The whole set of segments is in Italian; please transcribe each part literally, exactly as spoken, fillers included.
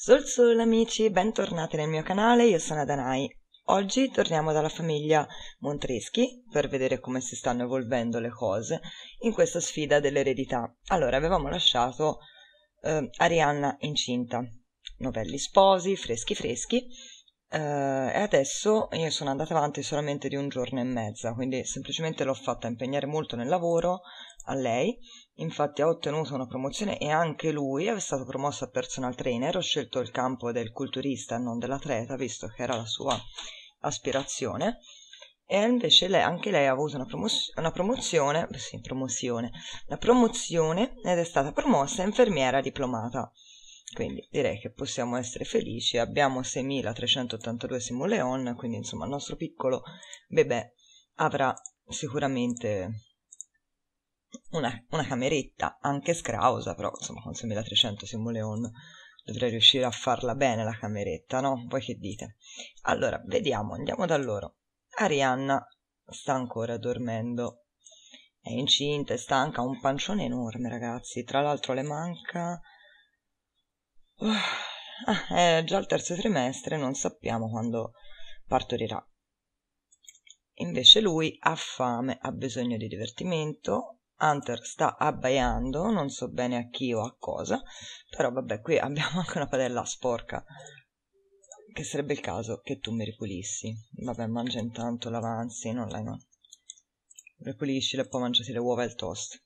Sol Sol amici, bentornati nel mio canale, io sono Adanai. Oggi torniamo dalla famiglia Montreschi per vedere come si stanno evolvendo le cose in questa sfida dell'eredità. Allora, avevamo lasciato eh, Arianna incinta, novelli sposi, freschi freschi, eh, e adesso io sono andata avanti solamente di un giorno e mezza, quindi semplicemente l'ho fatta impegnare molto nel lavoro a lei. Infatti ha ottenuto una promozione e anche lui è stato promosso a personal trainer. Ho scelto il campo del culturista e non dell'atleta, visto che era la sua aspirazione, e invece lei, anche lei ha avuto una, promos- una promozione, sì, promozione, una promozione ed è stata promossa infermiera diplomata. Quindi direi che possiamo essere felici. Abbiamo seimilatrecentottantadue simoleon, quindi insomma il nostro piccolo bebè avrà sicuramente Una, una cameretta, anche scrausa, però insomma con seimilatrecento simoleon dovrei riuscire a farla bene la cameretta, no? Voi che dite? Allora, vediamo, andiamo da loro. Arianna sta ancora dormendo, è incinta, è stanca, ha un pancione enorme, ragazzi. Tra l'altro le manca... Uh, ah, è già il terzo trimestre, non sappiamo quando partorirà. Invece lui ha fame, ha bisogno di divertimento. Hunter sta abbaiando, non so bene a chi o a cosa, però vabbè, qui abbiamo anche una padella sporca, che sarebbe il caso che tu mi ripulissi. Vabbè, mangia intanto l'avanzi, non la no. Ripuliscile e poi mangiati le uova e il toast.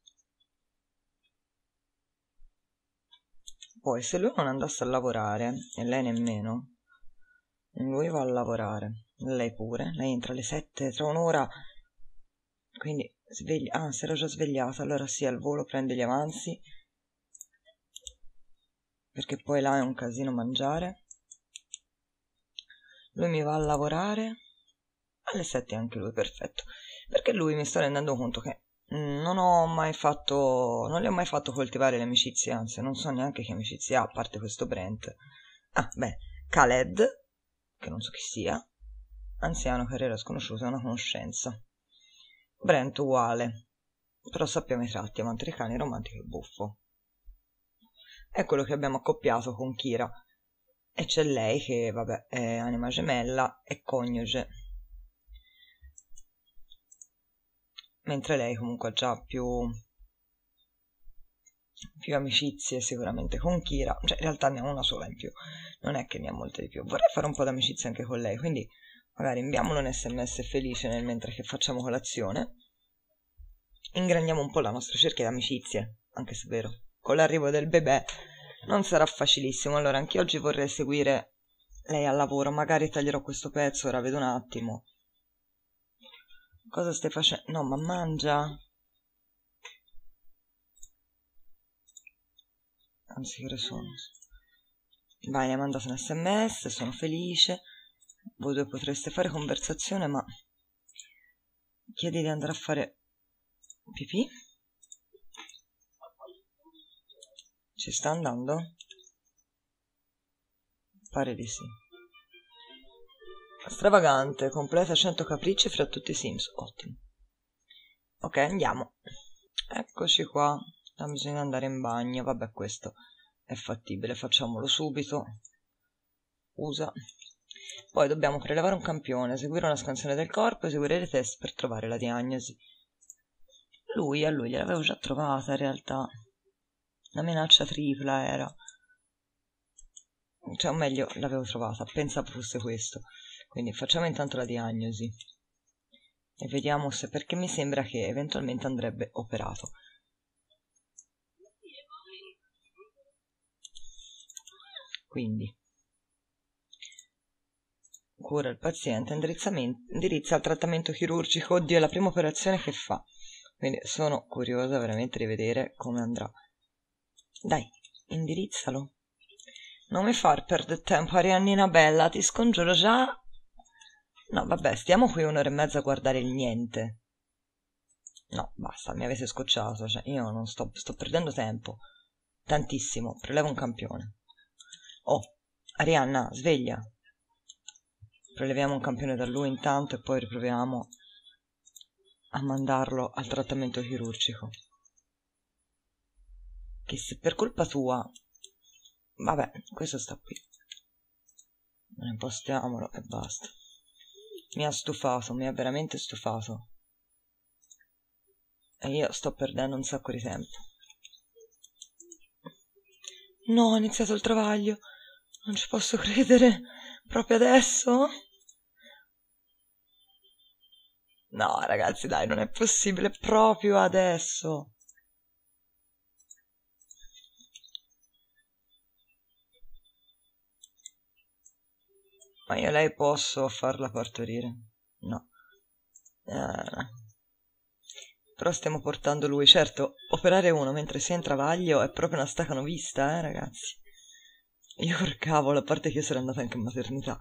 Poi, se lui non andasse a lavorare, e lei nemmeno, lui va a lavorare, lei pure, lei entra alle sette, tra un'ora, quindi sveglia, ah, si era già svegliata, allora sì, al volo prende gli avanzi, perché poi là è un casino mangiare. Lui mi va a lavorare alle sette, anche lui, perfetto, perché lui mi sto rendendo conto che mm, non ho mai fatto, non le ho mai fatto coltivare le amicizie, anzi non so neanche che amicizie ha, a parte questo Brent. Ah, beh, Khaled, che non so chi sia, anziano, carriera sconosciuta, è una conoscenza. Brent uguale, però sappiamo i tratti, amante dei cani, romantico e buffo. È quello che abbiamo accoppiato con Kira. E c'è lei che, vabbè, è anima gemella e coniuge. Mentre lei comunque ha già più, più amicizie sicuramente con Kira. Cioè, in realtà ne ha una sola in più. Non è che ne ha molte di più. Vorrei fare un po' d'amicizia anche con lei, quindi magari inviamolo un sms felice nel mentre che facciamo colazione. Ingraniamo un po' la nostra cerchia di amicizie, anche se è vero, con l'arrivo del bebè non sarà facilissimo. Allora anche oggi vorrei seguire lei al lavoro, magari taglierò questo pezzo, ora vedo un attimo. Cosa stai facendo? No, ma mangia. Anzi, che ore sono? Vai, ne hai mandato un sms, sono felice. Voi due potreste fare conversazione, ma chiedi di andare a fare pipì? Ci sta andando? Pare di sì. Stravagante, completa cento capricci fra tutti i Sims. Ottimo. Ok, andiamo. Eccoci qua. Non bisogna andare in bagno. Vabbè, questo è fattibile. Facciamolo subito. Usa. Poi dobbiamo prelevare un campione, eseguire una scansione del corpo, eseguire dei test per trovare la diagnosi. Lui, a lui gliel'avevo già trovata in realtà. La minaccia tripla era. Cioè, o meglio, l'avevo trovata. Pensavo fosse questo. Quindi facciamo intanto la diagnosi. E vediamo se, perché mi sembra che eventualmente andrebbe operato. Quindi cura il paziente, indirizza al trattamento chirurgico. Oddio, è la prima operazione che fa, quindi sono curiosa veramente di vedere come andrà. Dai, indirizzalo. Non mi far perdere tempo, Ariannina bella, ti scongiuro già. No, vabbè, stiamo qui un'ora e mezza a guardare il niente. No, basta, mi avete scocciato, cioè io non sto, sto perdendo tempo. Tantissimo, prelevo un campione. Oh, Arianna, sveglia. Preleviamo un campione da lui intanto e poi riproviamo a mandarlo al trattamento chirurgico. Che se per colpa tua... Vabbè, questo sta qui. Impostiamolo e basta. Mi ha stufato, mi ha veramente stufato. E io sto perdendo un sacco di tempo. No, ho iniziato il travaglio. Non ci posso credere. Proprio adesso? No, ragazzi, dai, non è possibile. Proprio adesso. Ma io lei posso farla partorire? No. Eh, però stiamo portando lui. Certo, operare uno mentre sei in travaglio è proprio una stacanovista, eh, ragazzi. Io col cavolo, a parte che io sono andata anche in maternità.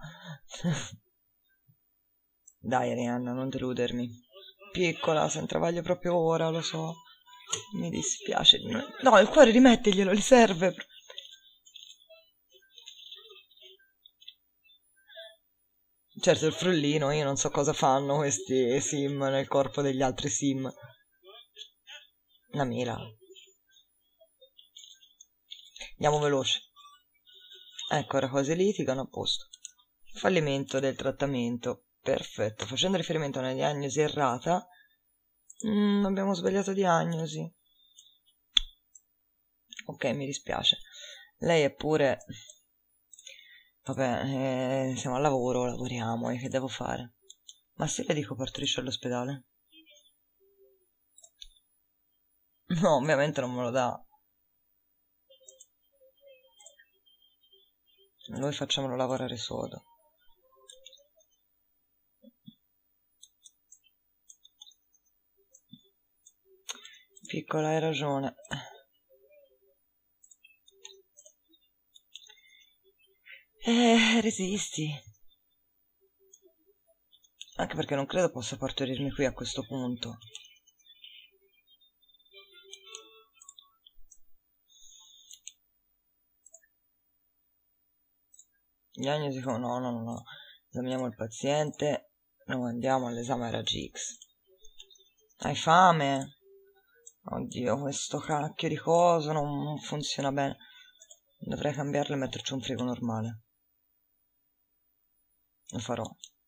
Dai, Arianna, non deludermi. Piccola, sei in travaglio proprio ora, lo so. Mi dispiace. No, il cuore rimettiglielo, gli serve. Certo, il frullino, io non so cosa fanno questi sim nel corpo degli altri sim. La mela. Andiamo veloce. Ecco, ora cose litigano, a posto. Fallimento del trattamento. Perfetto. Facendo riferimento a una diagnosi errata, mm, abbiamo sbagliato diagnosi. Ok, mi dispiace. Lei è pure... Vabbè, eh, siamo al lavoro, lavoriamo, e che devo fare? Ma se le dico partorisce all'ospedale? No, ovviamente non me lo dà. Noi facciamolo lavorare sodo. Piccola, hai ragione. Eh, resisti. Anche perché non credo possa partorirmi qui a questo punto. Diagnosi con... No, no, no, no. Esaminiamo il paziente. Lo mandiamo all'esame raggi X. Hai fame? Oddio, questo cacchio di coso non, non funziona bene. Dovrei cambiarlo e metterci un frigo normale. Lo farò.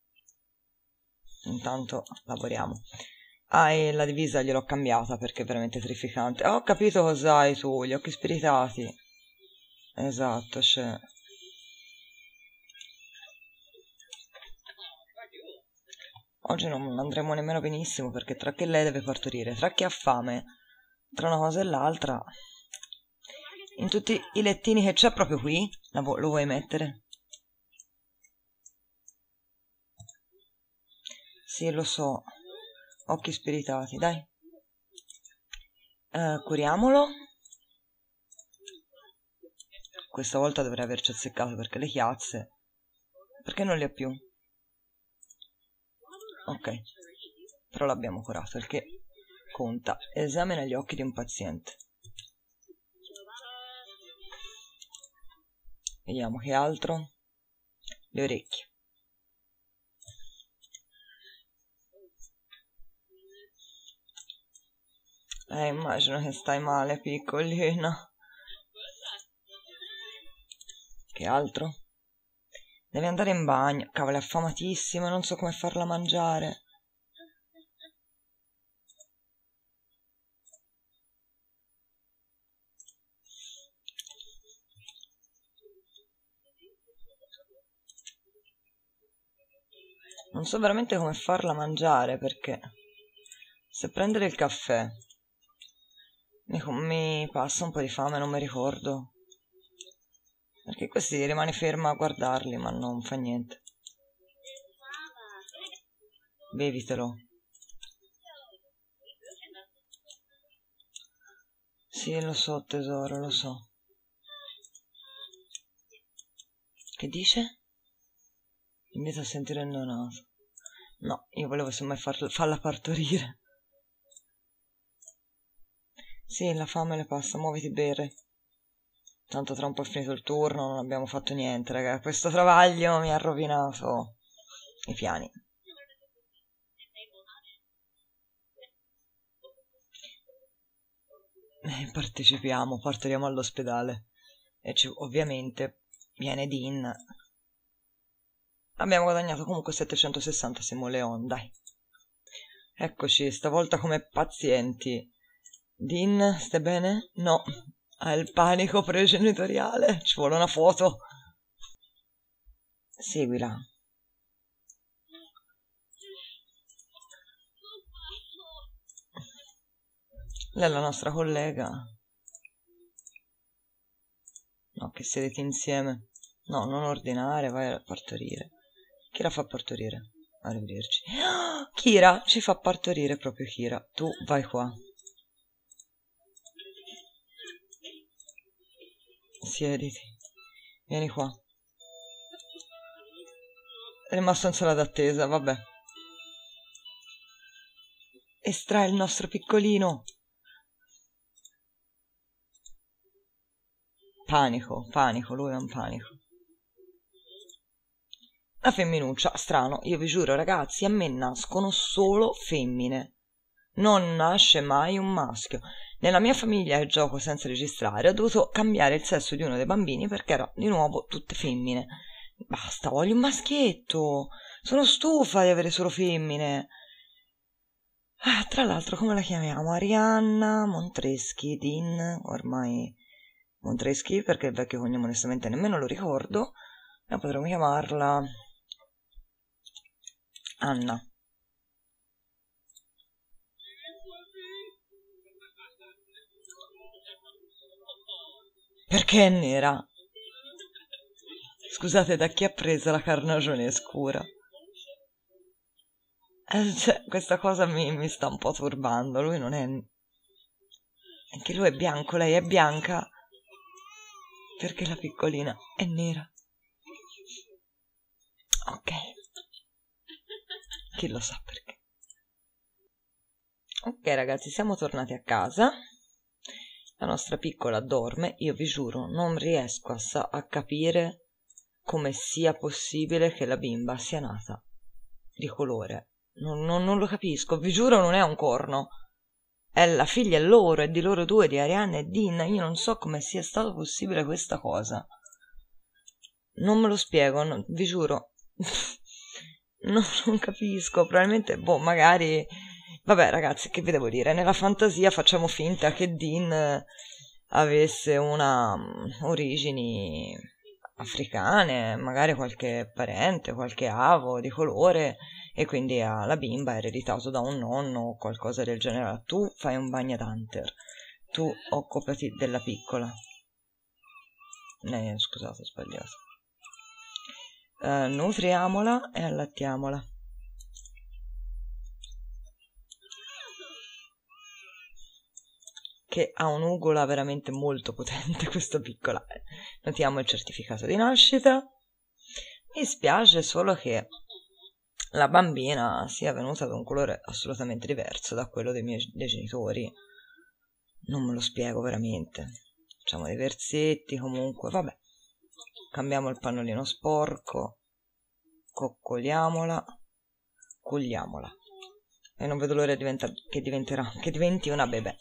Intanto lavoriamo. Ah, e la divisa gliel'ho cambiata perché è veramente terrificante. Oh, ho capito cos'hai tu, gli occhi spiritati. Esatto, c'è. Oggi non andremo nemmeno benissimo perché tra che lei deve partorire, tra chi ha fame, tra una cosa e l'altra... In tutti i lettini che c'è proprio qui, lo vuoi mettere? Sì, lo so. Occhi spiritati, dai. Uh, curiamolo. Questa volta dovrei averci azzeccato perché le chiazze... Perché non le ha più? Ok. Però l'abbiamo curato, il che conta. Esamina gli occhi di un paziente. Vediamo che altro. Le orecchie. Eh, immagino che stai male, piccolina. Che altro? Deve andare in bagno. Cavolo, è affamatissima, non so come farla mangiare. Non so veramente come farla mangiare perché se prendere il caffè mi, mi passa un po' di fame, non mi ricordo. Perché questi rimane ferma a guardarli, ma non fa niente. Bevitelo. Sì, lo so, tesoro, lo so. Che dice? Invita a sentire il neonato. No, io volevo semmai far, farla partorire. Sì, la fame le passa, muoviti bere. Tanto tra un po' è finito il turno, non abbiamo fatto niente, raga. Questo travaglio mi ha rovinato i piani. Eh, partecipiamo, partoriamo all'ospedale. E ci, ovviamente viene Dean. abbiamo guadagnato comunque settecentosessanta simoleon, dai. Eccoci, stavolta come pazienti. Din, stai bene? No, ha il panico pregenitoriale, ci vuole una foto. Seguila. Lei è la nostra collega. No, che sedete insieme. No, non ordinare, vai a partorire. Chi la fa partorire? Arrivederci. Oh, Kira, ci fa partorire proprio Kira. Tu vai qua. Siediti. Vieni qua. È rimasto in sala d'attesa, vabbè. Estrae il nostro piccolino. Panico, panico, lui è un panico. La femminuccia, strano, io vi giuro ragazzi, a me nascono solo femmine. Non nasce mai un maschio. Nella mia famiglia che gioco senza registrare ho dovuto cambiare il sesso di uno dei bambini perché era di nuovo tutte femmine. Basta, voglio un maschietto. Sono stufa di avere solo femmine. Ah, tra l'altro come la chiamiamo? Arianna Montreschi, Din, ormai Montreschi perché il vecchio cognome onestamente nemmeno lo ricordo. Ma potremmo chiamarla Anna. Perché è nera? Scusate, da chi ha preso la carnagione scura? Eh, cioè, questa cosa mi, mi sta un po' turbando. Lui non è... Anche lui è bianco, lei è bianca. Perché la piccolina è nera? Ok. Chi lo sa perché. Ok ragazzi, siamo tornati a casa. La nostra piccola dorme. Io vi giuro, non riesco a, sa- a capire come sia possibile che la bimba sia nata di colore. Non, non, non lo capisco, vi giuro non è un corno. È la figlia è loro, è di loro due, di Arianna e Din. Io non so come sia stato possibile questa cosa. Non me lo spiego, no, vi giuro. non, non capisco, probabilmente, boh, magari... Vabbè ragazzi, che vi devo dire? Nella fantasia facciamo finta che Din avesse una um, origini africane, magari qualche parente, qualche avo di colore e quindi ah, la bimba è ereditato da un nonno o qualcosa del genere. Tu fai un bagnadunter, tu occupati della piccola. Eh, scusate, ho sbagliato. Uh, nutriamola e allattiamola. Che ha un'ugola veramente molto potente questa piccola. Notiamo il certificato di nascita. Mi spiace solo che la bambina sia venuta ad un colore assolutamente diverso da quello dei miei dei genitori. Non me lo spiego veramente. Facciamo dei versetti comunque, vabbè. Cambiamo il pannolino sporco, coccoliamola, culiamola. E non vedo l'ora diventa, che diventerà, che diventi una bebè.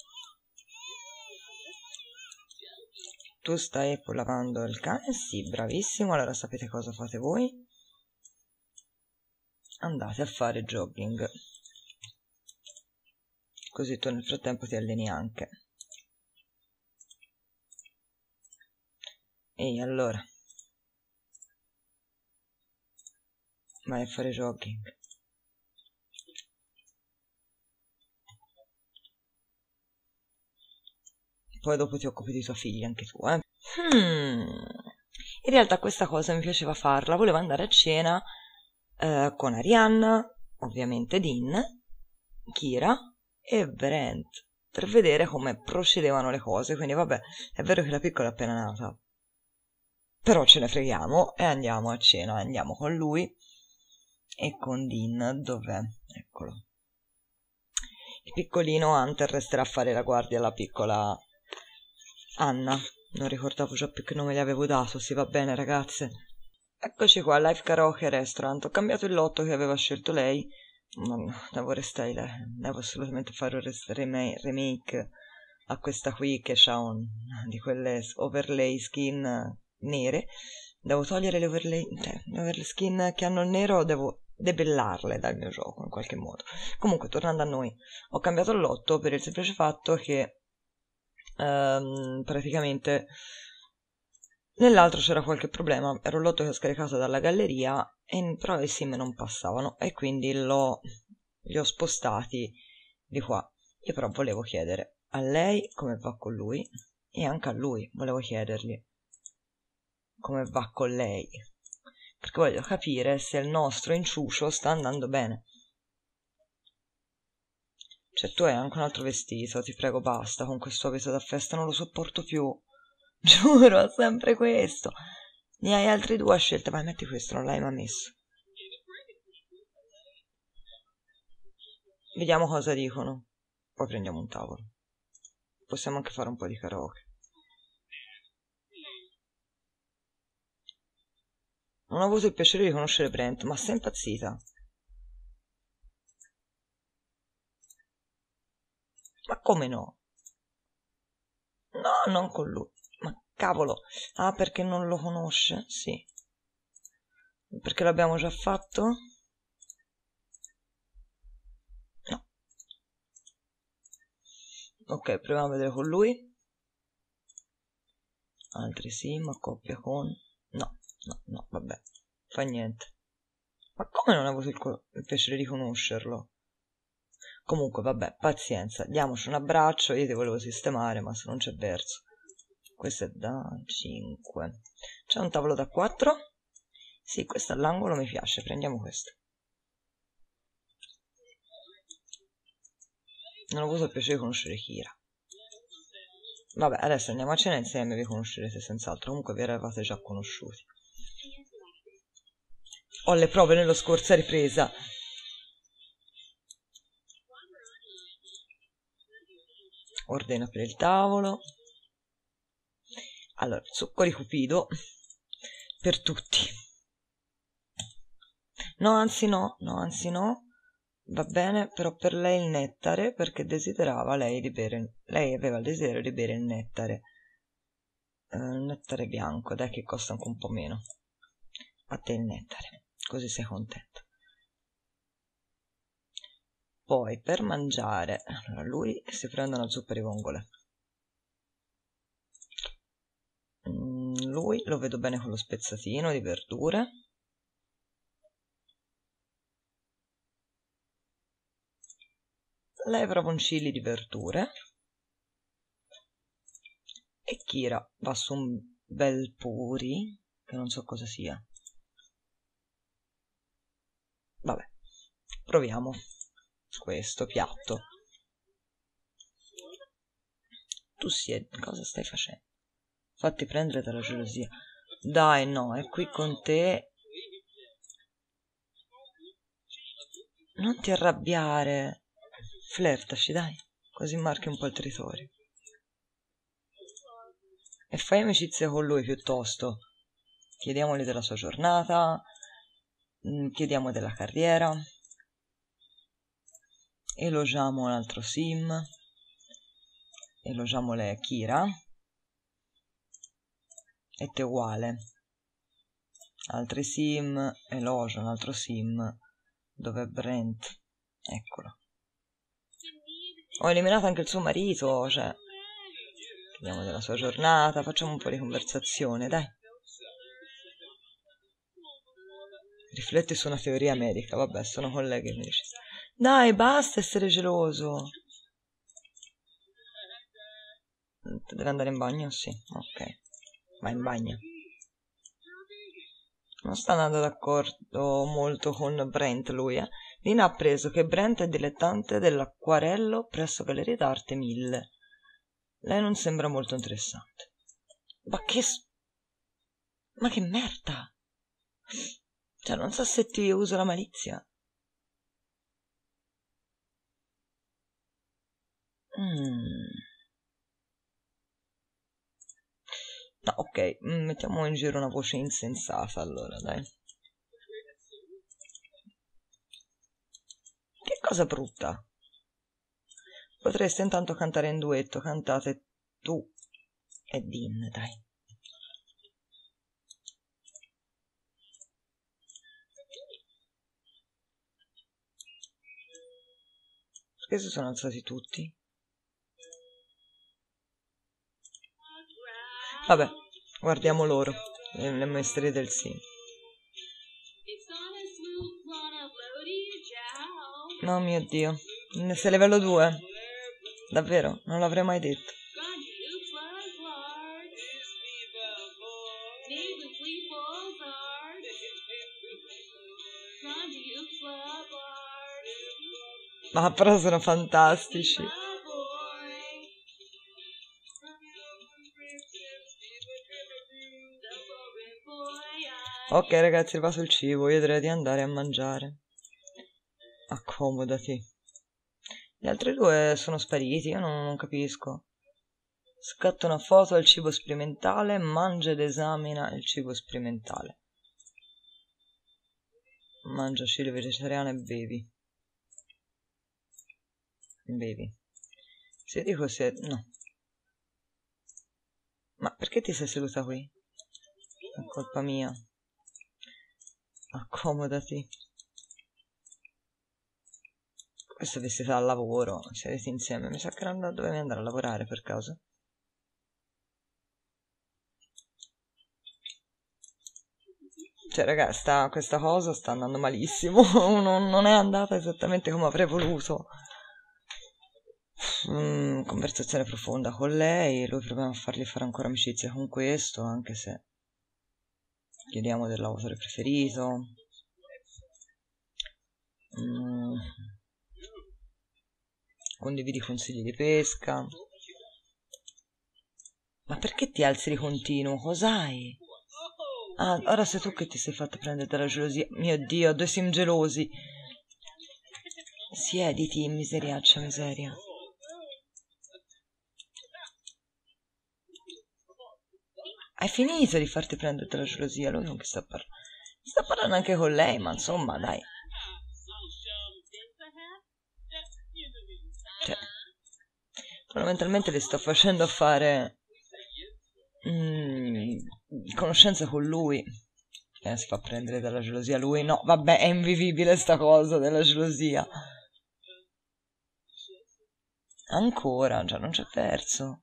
Tu stai lavando il cane? Sì, bravissimo. Allora sapete cosa fate voi? Andate a fare jogging. Così tu nel frattempo ti alleni anche. Ehi, allora. Vai a fare jogging. Poi dopo ti occupi di tua figlia anche tu, eh. Hmm. In realtà questa cosa mi piaceva farla. Volevo andare a cena eh, con Arianna, ovviamente Din, Kira e Brent, per vedere come procedevano le cose. Quindi vabbè, è vero che la piccola è appena nata, però ce ne freghiamo e andiamo a cena. Andiamo con lui e con Din. Dov'è? Eccolo. Il piccolino Hunter resterà a fare la guardia alla piccola Anna. Non ricordavo già più che nome gli avevo dato. Sì, va bene ragazze. Eccoci qua, Live Karaoke Restaurant. Ho cambiato il lotto che aveva scelto lei. Non devo restare, devo assolutamente fare un remake a questa qui che ha un, di quelle overlay skin nere. Devo togliere le overlay, cioè, le overlay skin che hanno il nero, devo debellarle dal mio gioco in qualche modo. Comunque, tornando a noi, ho cambiato il lotto per il semplice fatto che ehm, praticamente nell'altro c'era qualche problema. Era un lotto che ho scaricato dalla galleria, e, però le sim non passavano e quindi l'ho, li ho spostati di qua. Io però volevo chiedere a lei come va con lui e anche a lui volevo chiedergli come va con lei, perché voglio capire se il nostro inciucio sta andando bene. Cioè, tu hai anche un altro vestito, ti prego, basta con questo abito da festa, non lo sopporto più. Giuro, sempre questo. Ne hai altri due a scelta, vai, metti questo, non l'hai mai messo. Vediamo cosa dicono, poi prendiamo un tavolo. Possiamo anche fare un po' di karaoke. Non ho avuto il piacere di conoscere Brent, ma sei impazzita? Ma come no? No, non con lui. Ma cavolo. Ah, perché non lo conosce? Sì. Perché l'abbiamo già fatto? No. Ok, proviamo a vedere con lui. Altri sì, ma coppia con... No, no, no, vabbè. Fa niente. Ma come non ho avuto il, co- il piacere di conoscerlo? Comunque, vabbè, pazienza. Diamoci un abbraccio. Io ti volevo sistemare, ma se non c'è verso. Questo è da cinque. C'è un tavolo da quattro? Sì, questo all'angolo mi piace. Prendiamo questo. Non ho avuto il piacere di conoscere Kira. Vabbè, adesso andiamo a cena insieme e vi conoscerete senz'altro. Comunque vi eravate già conosciuti. Ho le prove nello scorsa ripresa. Ordina per il tavolo. Allora, succo di cupido per tutti. No, anzi no, no, anzi no. Va bene, però per lei il nettare, perché desiderava lei di bere, lei aveva il desiderio di bere il nettare. Eh, il nettare bianco, dai, che costa anche un po' meno. A te il nettare, così sei contenta. Poi per mangiare, allora lui si prende una zuppa di vongole. Mm, lui lo vedo bene con lo spezzatino di verdure. Lei proprio un chili di verdure. E Kira va su un bel puri, che non so cosa sia. Vabbè, proviamo questo piatto. Tu siedi, cosa stai facendo? Fatti prendere dalla gelosia. Dai, no, è qui con te. Non ti arrabbiare. Flirtaci, dai, così marchi un po' il territorio. E fai amicizia con lui piuttosto. Chiediamogli della sua giornata, chiediamo della carriera, elogiamo un altro sim, elogiamo le Kira, e te uguale. Altri sim, elogio un altro sim, dove è Brent, eccolo. Ho eliminato anche il suo marito, cioè, chiediamo della sua giornata, facciamo un po' di conversazione, dai. Rifletti su una teoria medica, vabbè, sono colleghi amici. Dai, basta essere geloso. Deve andare in bagno? Sì, ok. Va in bagno. Non sta andando d'accordo molto con Brent lui, eh. Lina ha appreso che Brent è dilettante dell'acquarello presso Galleria d'Arte mille. Lei non sembra molto interessante. Ma che... Ma che merda! Cioè, non so se ti uso la malizia. Mm. No, ok, mettiamo in giro una voce insensata allora, dai. Che cosa brutta. Potreste intanto cantare in duetto, cantate tu e Dean, dai. Perché si sono alzati tutti? Vabbè, guardiamo loro, le, le maestrie del sì. No, mio Dio, sei livello due? Davvero? Non l'avrei mai detto. Ma però sono fantastici. Ok ragazzi, va sul cibo, io direi di andare a mangiare. Accomodati. Gli altri due sono spariti, io non, non capisco. Scatta una foto al cibo sperimentale, mangia ed esamina il cibo sperimentale. Mangia cibo vegetariano e bevi. Bevi. Se dico se... no. Ma perché ti sei seduta qui? È colpa mia. Accomodati. Questo è vestita al lavoro, siete insieme. Mi sa che non dovevi andare a lavorare per caso. Cioè, raga, sta, questa cosa sta andando malissimo. non, non è andata esattamente come avrei voluto. Mm, conversazione profonda con lei. Lui proviamo a fargli fare ancora amicizia con questo, anche se chiediamo del l'autore preferito. Mm. Condividi consigli di pesca. Ma perché ti alzi di continuo? Cos'hai? Ah, ora sei tu che ti sei fatta prendere dalla gelosia. Mio Dio, due sim gelosi. Siediti, miseriaccia miseria. Hai finito di farti prendere dalla gelosia? Lui non che sta parlando. Sta parlando anche con lei, ma insomma, dai. Cioè, fondamentalmente le sto facendo fare mm, conoscenza con lui. Eh, si fa prendere dalla gelosia lui. No, vabbè, è invivibile sta cosa della gelosia. Ancora, già non c'è verso.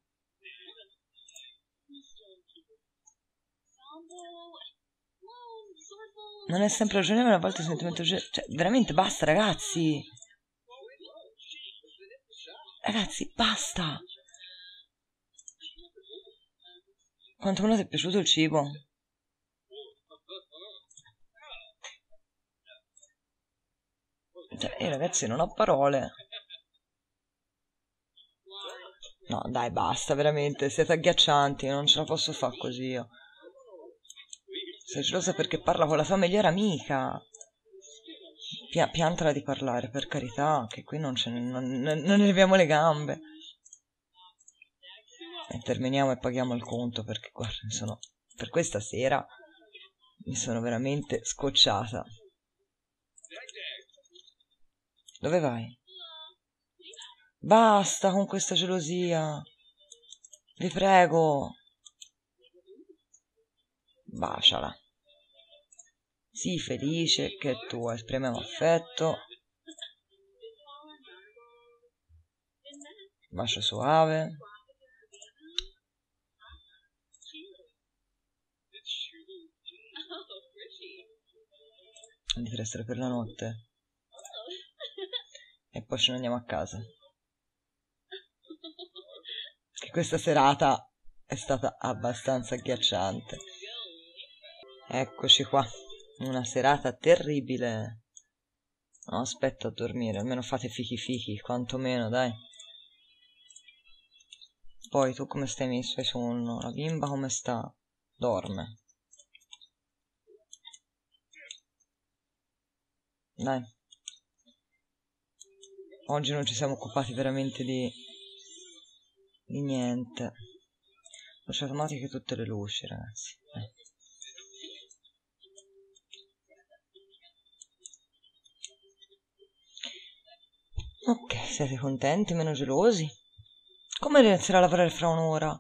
Non è sempre ragionevole, a volte il sentimento... Cioè, veramente, basta, ragazzi. Ragazzi, basta. Quanto meno ti è piaciuto il cibo? Cioè, io ragazzi non ho parole. No, dai, basta, veramente, siete agghiaccianti, non ce la posso fare così io. Sei gelosa perché parla con la sua migliore amica. Pia- piantala di parlare, per carità, che qui non ce ne, non, non ne leviamo le gambe. E terminiamo e paghiamo il conto, perché guarda, mi sono, per questa sera mi sono veramente scocciata. Dove vai? Basta con questa gelosia. Vi prego. Baciala. Sii felice che tu esprimiamo affetto. Bacio suave. Di restare per la notte. E poi ce ne andiamo a casa. Che questa serata è stata abbastanza agghiacciante. Eccoci qua. Una serata terribile. No, aspetta a dormire, almeno fate fichi fichi, quantomeno, dai. Poi tu come stai messo? Hai sonno? La bimba come sta? Dorme. Dai. Oggi non ci siamo occupati veramente di... di niente. Luci automatiche tutte le luci, ragazzi. Eh. Ok, siete contenti, meno gelosi? Come inizierà a lavorare fra un'ora?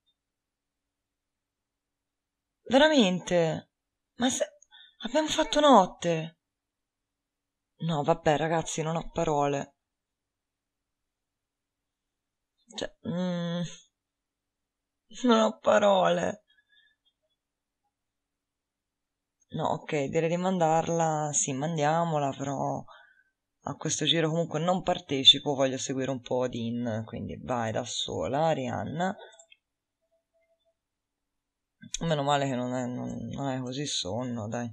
Veramente? Ma se... abbiamo fatto notte? No, vabbè, ragazzi, non ho parole. Cioè, mm, non ho parole. No, ok, direi di mandarla. Sì, mandiamola, però a questo giro comunque non partecipo, voglio seguire un po' Dean, quindi vai da sola, Arianna. Meno male che non è, non, non è così sonno, dai.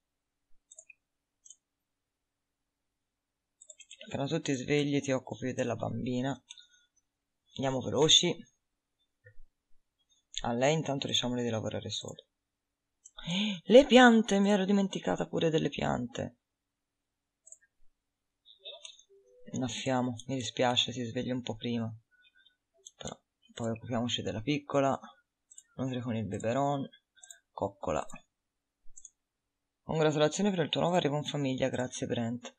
Appena tutti svegli ti occupi della bambina. Andiamo veloci. A lei intanto diciamole di lavorare solo. Le piante, mi ero dimenticata pure delle piante. Innaffiamo, mi dispiace, si sveglia un po' prima. Però poi occupiamoci della piccola. Nutre con il biberon. Coccola. Congratulazioni per il tuo nuovo arrivo in famiglia, grazie Brent.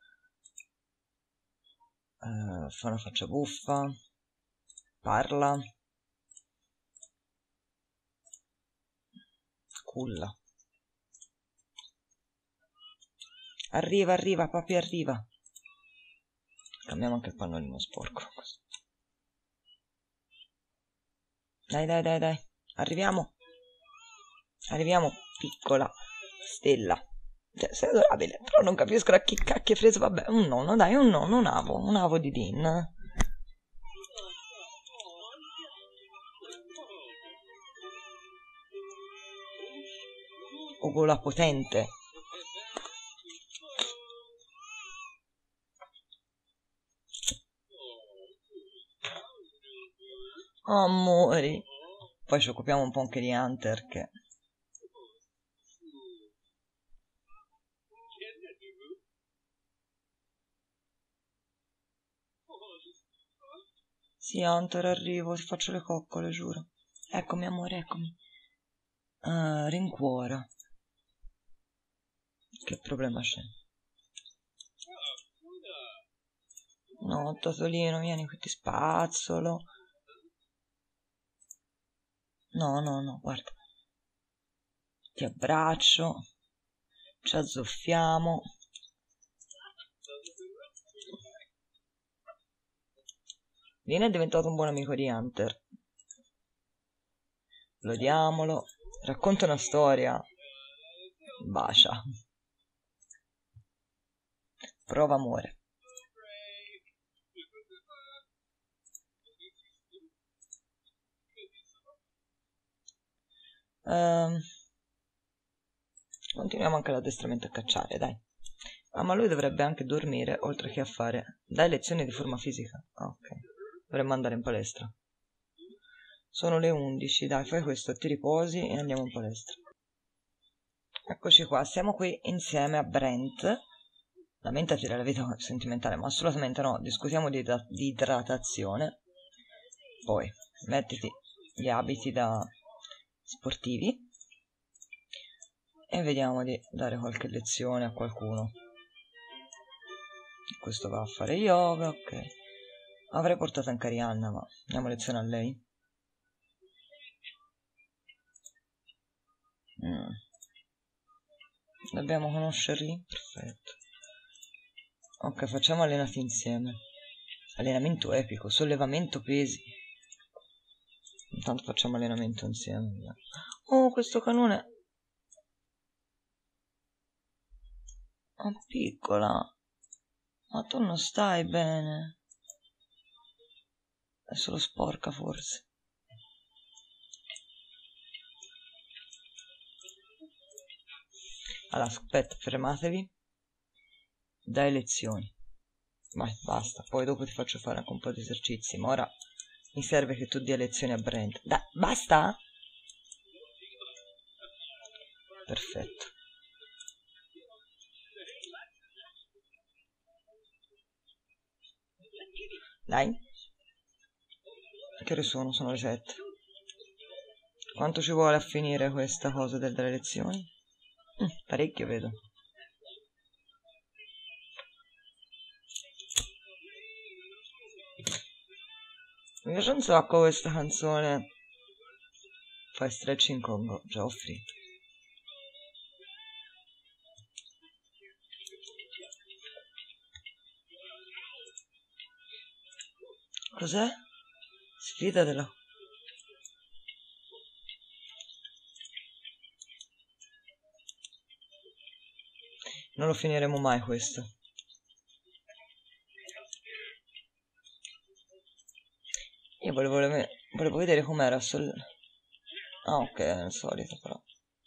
Uh, fa una faccia buffa. Parla. Culla. Arriva, arriva, papi, arriva. Cambiamo anche il pannolino sporco. Dai, dai, dai, dai. Arriviamo. Arriviamo, piccola stella. Cioè, sei adorabile. Però non capisco da chi cacchio è preso. Vabbè, un nonno, dai, un nonno, un avo. Un avo di Dean. Ugola potente. Oh, amori. Poi ci occupiamo un po' anche di Hunter che... Sì, Hunter, arrivo, ti faccio le coccole, giuro. Eccomi, amore, eccomi. Uh, rincuora. Che problema c'è? No, Tosolino, vieni qui, ti spazzolo. No, no, no, guarda. Ti abbraccio. Ci azzuffiamo. Dean è diventato un buon amico di Hunter. Lodiamolo. Racconta una storia. Bacia. Prova amore. Uh, continuiamo anche l'addestramento a cacciare, dai. Ah, ma lui dovrebbe anche dormire, oltre che a fare... Dai lezioni di forma fisica. Ah, ok. Dovremmo andare in palestra. Sono le undici, dai, fai questo, ti riposi e andiamo in palestra. Eccoci qua, siamo qui insieme a Brent. Lamentati della vita sentimentale, ma assolutamente no, discutiamo di, di idratazione. Poi, mettiti gli abiti da sportivi e vediamo di dare qualche lezione a qualcuno. Questo va a fare yoga, ok. Avrei portato anche Arianna, ma diamo lezione a lei. Mm. Dobbiamo conoscerli? Perfetto. Ok, facciamo allenati insieme. Allenamento epico, sollevamento pesi. Intanto facciamo allenamento insieme. Oh, questo canone. Oh, piccola. Ma tu non stai bene. È solo sporca, forse. Allora, aspetta, fermatevi. Dai lezioni. Vai, basta. Poi dopo ti faccio fare anche un po' di esercizi. Ma ora mi serve che tu dia lezioni a Brent. Dai, basta? Perfetto. Dai. Che ore sono? Sono le sette. Quanto ci vuole a finire questa cosa delle lezioni? Mm, parecchio, vedo. Mi piace un sacco questa canzone. Fai stretching con Geoffrey. Cos'è? sfida della... Non lo finiremo mai questo. Io volevo, volevo vedere com'era sul... Ah, ok, è il solito però.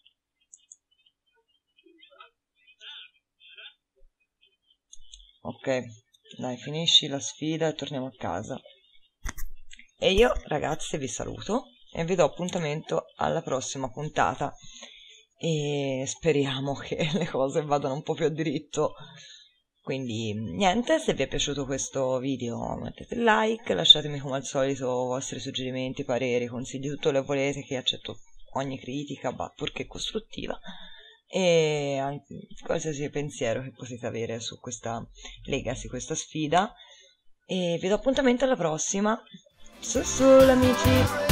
Ok, dai, finisci la sfida e torniamo a casa. E io, ragazzi, vi saluto e vi do appuntamento alla prossima puntata. E speriamo che le cose vadano un po' più a diritto. Quindi niente, se vi è piaciuto questo video mettete il like, lasciatemi come al solito i vostri suggerimenti, pareri, consigli, tutto quello che volete, che accetto ogni critica, bah, purché costruttiva, e anche qualsiasi pensiero che potete avere su questa legacy, questa sfida. E vi do appuntamento alla prossima. Su su amici!